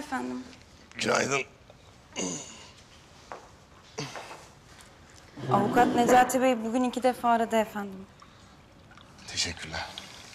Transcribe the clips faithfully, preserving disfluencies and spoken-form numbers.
efendim. Günaydın. Avukat Necati Bey bugün iki defa aradı efendim. Teşekkürler.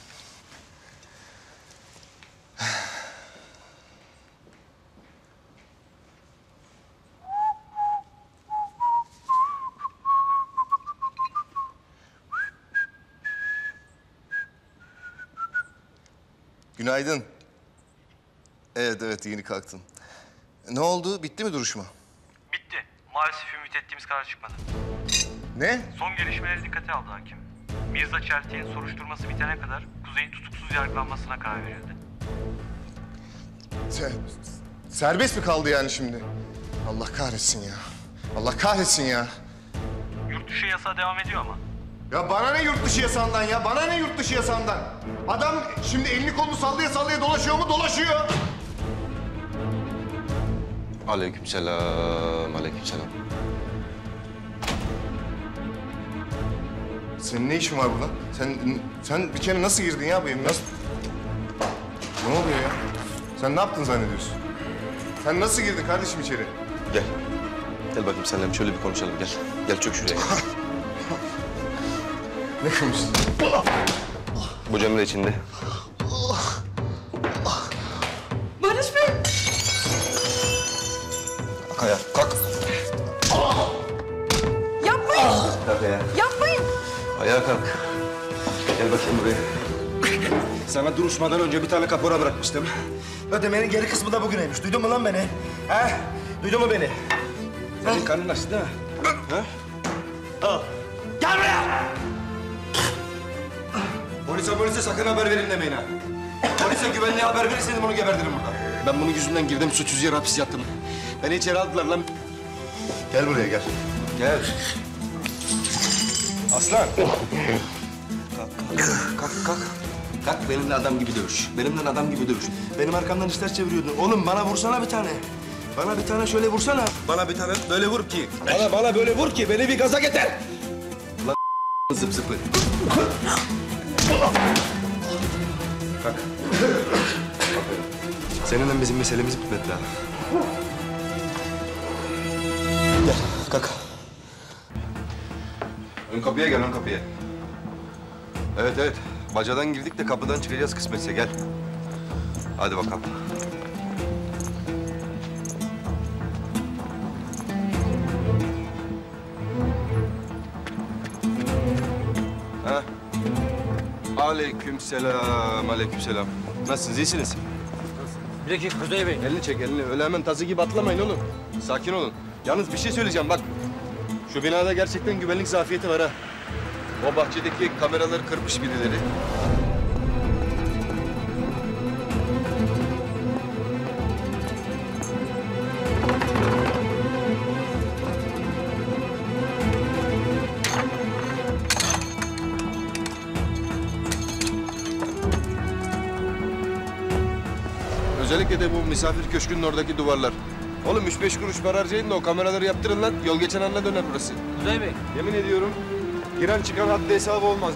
Günaydın. Evet, evet. Yeni kalktım. Ne oldu? Bitti mi duruşma? Bitti. Maalesef ümit ettiğimiz karar çıkmadı. Ne? Son gelişmeleri dikkate aldı hakim. Mirza Çeltik'in soruşturması bitene kadar Kuzey'in tutuksuz yargılanmasına karar verildi. Se serbest mi kaldı yani şimdi? Allah kahretsin ya. Allah kahretsin ya. Yurt dışı yasağı devam ediyor ama. Ya bana ne yurt dışı yasağından ya? Bana ne yurt dışı yasağından? Adam şimdi elini kolunu sallaya sallaya dolaşıyor mu? Dolaşıyor. Aleykümselam, aleykümselam. Senin ne işin var burada? Sen sen bir kere nasıl girdin ya bu evine? Nasıl? Ne oluyor ya? Sen ne yaptın zannediyorsun? Sen nasıl girdin kardeşim içeri? Gel. Gel bakayım seninle şöyle bir konuşalım, gel. Gel çök şuraya. Gel. Ne konuştun? Bu Cemre içinde. Barış Bey! Kaya, kalk. Yapmayın! Kalk ayağa. Yapmayın! Ayağa kalk. Gel bakayım buraya. Sana duruşmadan önce bir tane kapora bırakmıştım. Ödemenin geri kısmı da bugüneymiş. Duydun mu lan beni? Ha? Duydun mu beni? Senin karnın açtı değil mi? Ha? Al. Gel buraya! Polise polise sakın haber verin demeyin ha. Polise güvenliğe haber verirseniz bunu gebertirim burada. Ben bunun yüzünden girdim, suçsuz yere hapis yattım. Beni içeri aldılar lan. Gel buraya gel. Gel. Aslan. Kalk, kalk, kalk, kalk. Kalk benimle adam gibi dövüş. Benimle adam gibi dövüş. Benim arkamdan işler çeviriyordun. Oğlum bana vursana bir tane. Bana bir tane şöyle vursana. Bana bir tane böyle vur ki. Bana bana böyle vur ki beni bir gaza getir. Lan zıp zıpı. Kalk. Seninle bizim meselemiz bitmedi daha. Gel, kalk. Ön kapıya gel, ön kapıya. Evet, evet. Bacadan girdik de kapıdan çıkacağız kısmetse, gel. Hadi bakalım. Ha? Aleykümselam, aleykümselam. Nasılsınız, iyisiniz? Bir dakika Kuzey Bey. Elini çek, elini. Öyle hemen tazı gibi atlamayın oğlum. Sakin olun. Yalnız bir şey söyleyeceğim bak. Şu binada gerçekten güvenlik zafiyeti var ha. O bahçedeki kameraları kırmış birileri. Özellikle de bu misafir köşkünün oradaki duvarlar. Oğlum üç beş kuruş para harcayın da o kameraları yaptırın lan. Yol geçen anına döner burası. Kuzey Bey. Yemin ediyorum giren çıkan haddi hesabı olmaz.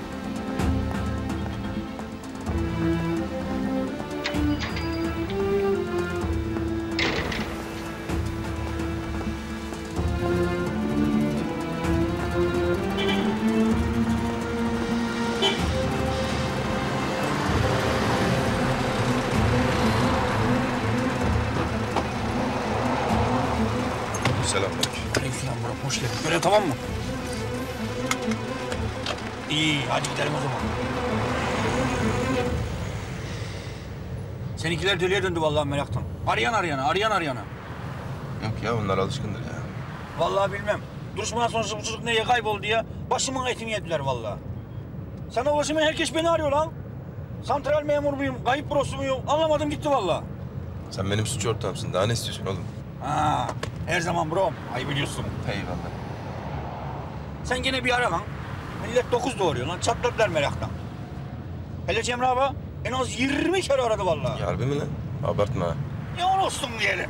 Selamünaleyküm. Aleykümselam Burak, hoş geldin. Görev tamam mı? İyi, hadi gidelim o zaman. Seninkiler deliye döndü vallahi meraktan. Arayan arayana, arayan arayana. Yok ya onlar alışkındır ya. Vallahi bilmem. Duruşmadan sonrası bu çocuk neye kayboldu ya? Başımın etini yediler vallahi. Sana ulaşamayan herkes beni arıyor lan. Santral memur muyum, kayıp bürosu muyum? Anlamadım gitti vallahi. Sen benim suç ortağımsın. Daha ne istiyorsun oğlum? Ha, her zaman brom. Ay biliyorsun. Eyvallah. Sen gene bir ara lan. Millet dokuz doğuruyor lan. Çatladılar meraktan. Hele Cemre abi en az yirmi kere aradı vallahi. Ya harbi mi lan? Abartma ha. Ya olsun diyelim.